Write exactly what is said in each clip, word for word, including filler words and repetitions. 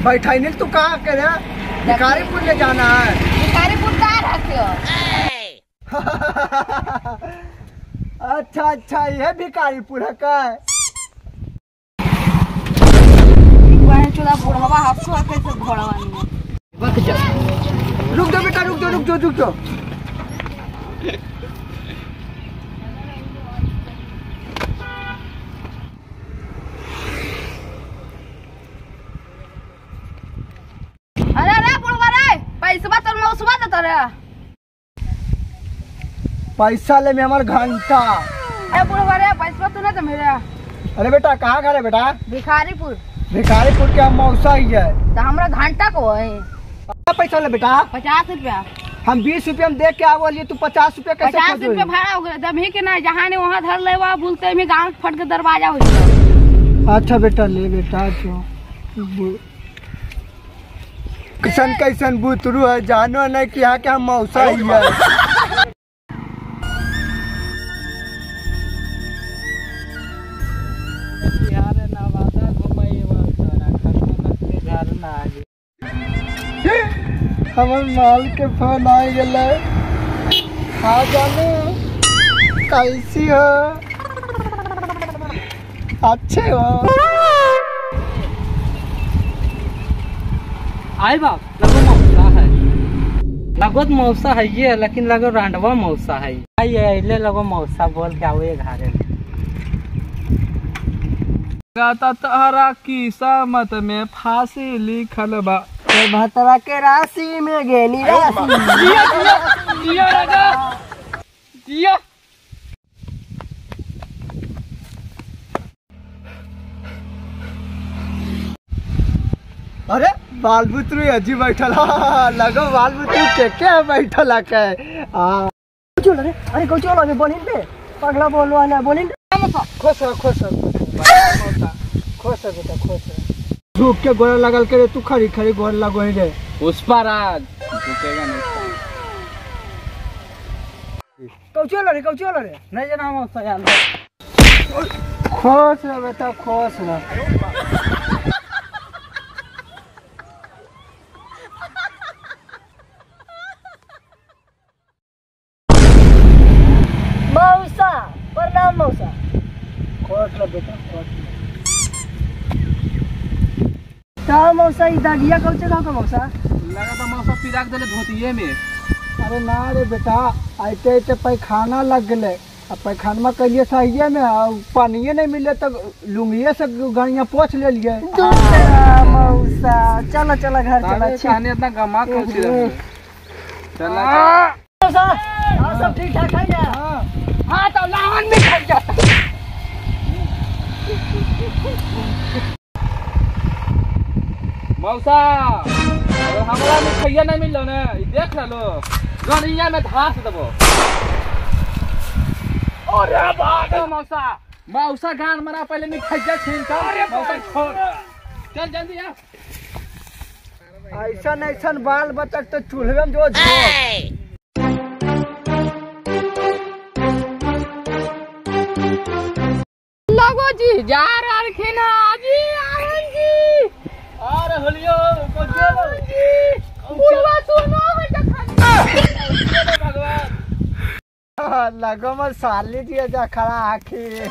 बैठाई तू कहाँ करे भिखारीपुर ले जाना है। भिखारीपुर कहाँ रहते हो? अच्छा अच्छा ये भिखारीपुर है का? रुक दो बेटा रुक दो रुक दो रुक दो। अरे अरे बुढ़वा रे पैसा तो मौसवा देता रे। पैसा ले में हमार घंटा। अरे बुढ़वा रे पैसा तो नहीं मेरे। अरे बेटा कहाँ घर है बेटा? भिखारीपुर। भिखारीपुर के मौसा ही है तो हमरा घंटा को है। पैसा ले बेटा? पचास रुपया। हम बीस रुपया में देख के आवलिए तू पचास रुपया कैसे? पचास रुपया भाड़ा हो गया जब ही के ना जहाँ ने वहाँ धर ले वहाँ भूलते में गाँव फट के दरवाजा हो गया। अच्छा बेटा ले बेटा जो कैसन कैसन बुतरू है जानो नहीं कि यहाँ के हम मौसा ही है। हमार माल के फोन आ गए आ जाने कैसी हो? अच्छे हो? आई बाप लगो मौसा है। लगो तो मौसा है ये लेकिन लगो रांडवा मौसा है। आई ले लगो मौसा बोल के आवे घरे। गाता तहरा की समत में फांसी लिखल बा भतरा के राशि में गेनी राशि। जिया जिया जिया राजा जिया। अरे बाल बुतरू अजी बैठल लगो बाल बुतरू के के बैठल के आ चल रे। अरे को चलो अबे बोलिन पे पगला बोलवा ना बोलिन। खुश रह खुश रह खुश रह बेटा खुश रह। धूप के गोरा लगल करे तू खड़ी खड़ी गोर लगो ही रे। उस पर आज रुकेगा नहीं। को चलो रे को चलो रे नहीं जना मौसा यार। खुश रह बेटा खुश रह। मौसा प्रणाम मौसा। खुश रह बेटा खुश रह। का मौसा ई दागिया कौन से गाँव का मौसा? लगा था मौसा पिराक दले धोतिये में। अरे ना रे बेटा आते आते पैखाना लग गए अब पैखाना कहिए सहिए में पानिये नहीं मिले तो लुंगिये से गाड़ियाँ पोछ ले लिए। मौसा चलो चलो घर चलो। खाने इतना गमा कर चला मौसा हाँ सब ठीक ठाक है ना? हाँ तो लावन में खा जाता। मौसा हमारा मिठाइया नहीं मिल ना देख लो गड़िया में धास देबो। अरे बाप मौसा मौसा गान मरा पहले मिठाइया छीन का। मौसा छोड़ चल जल्दी आ। ऐसा ऐसा बाल बच्चा तो चूल्हे में जो लगो जी जा रखिन जी आनंद जी। अरे होलियो को चलो बुढ़वा सुनो है भगवान। लगो मत साली जी जा खड़ा आखिर।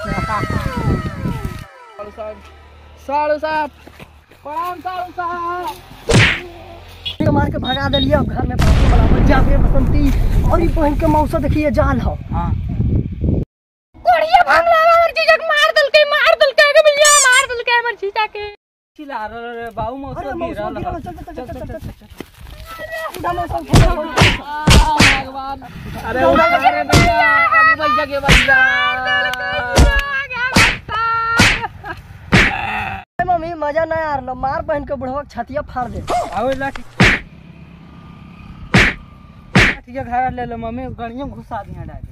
साड़ू साहब प्रणाम साड़ू साहब। मार के भगा दिलिए अब घर में बराबर जाके बसंती और ये पहन के मौसा देखिए जाल हो। हां कोड़िया भांगला हमर जीजा के मार दल के मार दल के भैया मार दल के हमर जीजा के। चिल्ला रे बाऊ मौसा गिरा लगा। चल चल चल चल चल भगवान। अरे उड़ा रे भैया अब भैया के भैया। मम्मी मजा ना यार लो मार बहन के बुढ़वा छतिया फाड़ दे। आवे लाठी ठीक है घर ले लो मम्मी गड़ियों घुसा दिया डाल।